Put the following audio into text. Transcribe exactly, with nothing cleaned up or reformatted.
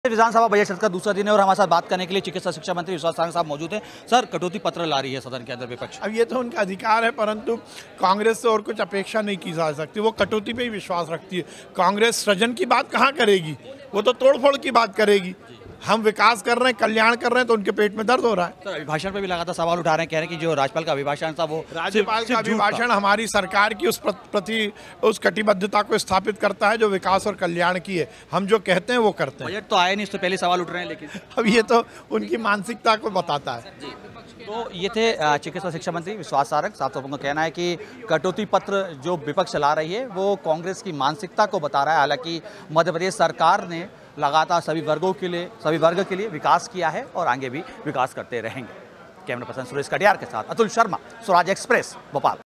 विधानसभा budget सत्र का दूसरा दिन है और हमारे साथ बात करने के लिए चिकित्सा शिक्षा मंत्री विश्वास सारंग साहब मौजूद हैं। सर, कटौती पत्र ला रही है सदन के अंदर विपक्ष। अब ये तो उनका अधिकार है, परंतु कांग्रेस से और कुछ अपेक्षा नहीं की जा सकती। वो कटौती पे ही विश्वास रखती है। कांग्रेस सृजन की बात कहाँ करेगी, वो तो तोड़फोड़ की बात करेगी। हम विकास कर रहे हैं, कल्याण कर रहे हैं, तो उनके पेट में दर्द हो रहा है। सर, अभिभाषण पे भी लगातार सवाल उठा रहे हैं, कह रहे हैं कि जो राज्यपाल का अभिभाषण था वो राज्यपाल का अभिभाषण हमारी सरकार की उस प्रति उस कटिबद्धता को स्थापित करता है जो विकास और कल्याण की है। हम जो कहते हैं वो करते हैं। बजट तो आया नहीं, इस तो पहले सवाल उठ रहे हैं, लेकिन अब ये तो उनकी मानसिकता को बताता है। तो ये थे चिकित्सा शिक्षा मंत्री विश्वास सारंग साहब। सबका कहना है कि कटौती पत्र जो विपक्ष ला रही है वो कांग्रेस की मानसिकता को बता रहा है। हालांकि मध्य प्रदेश सरकार ने लगातार सभी वर्गों के लिए सभी वर्ग के लिए विकास किया है और आगे भी विकास करते रहेंगे। कैमरा पर्सन सुरेश कटियार के साथ अतुल शर्मा, स्वराज एक्सप्रेस, भोपाल।